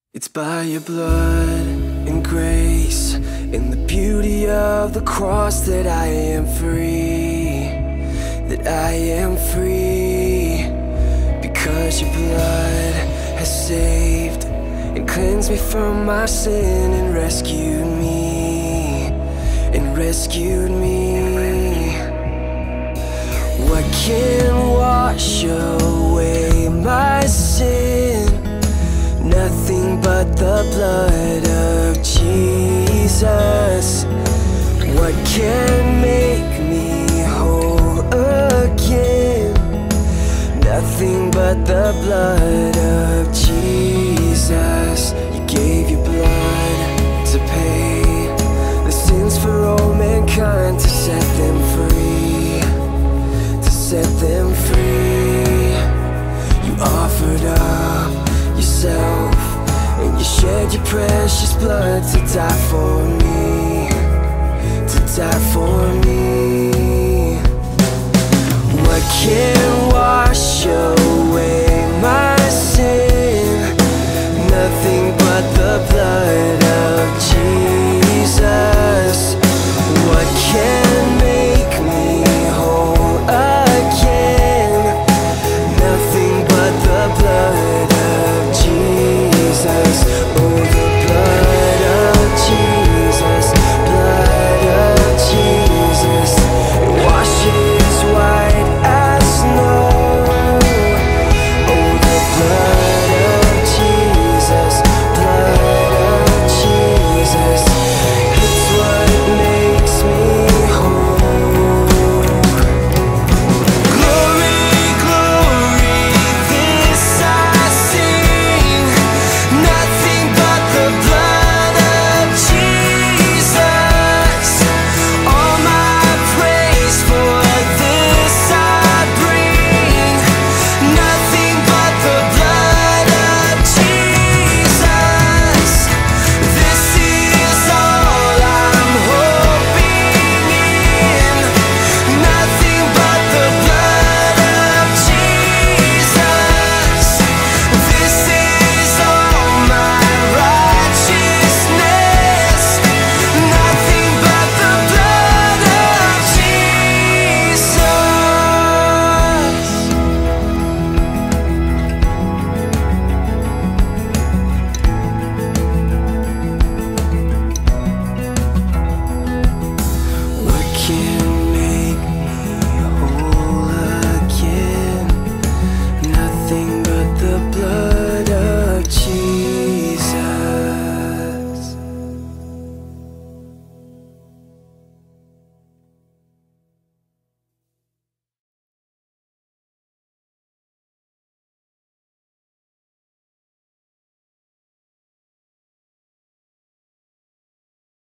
It's by your blood and grace, in the beauty of the cross, that I am free, that I am free. Because your blood has saved and cleansed me from my sin and rescued me, and rescued me. What can wash away my sin? Nothing but the blood of Jesus. What can make me whole again? Nothing but the blood of Jesus. You gave your blood to pay the sins for all mankind, to set them free, to set them free. You offered up yourself, and you shed your precious blood to die for me, to die for me. What can